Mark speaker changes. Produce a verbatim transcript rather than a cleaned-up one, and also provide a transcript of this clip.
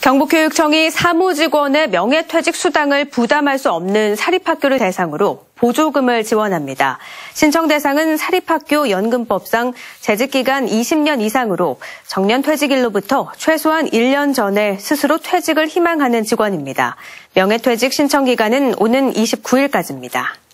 Speaker 1: 경북교육청이 사무직원의 명예퇴직 수당을 부담할 수 없는 사립학교를 대상으로 보조금을 지원합니다. 신청 대상은 사립학교 연금법상 재직기간 이십 년 이상으로 정년퇴직일로부터 최소한 일 년 전에 스스로 퇴직을 희망하는 직원입니다. 명예퇴직 신청 기간은 오는 이십구 일까지입니다.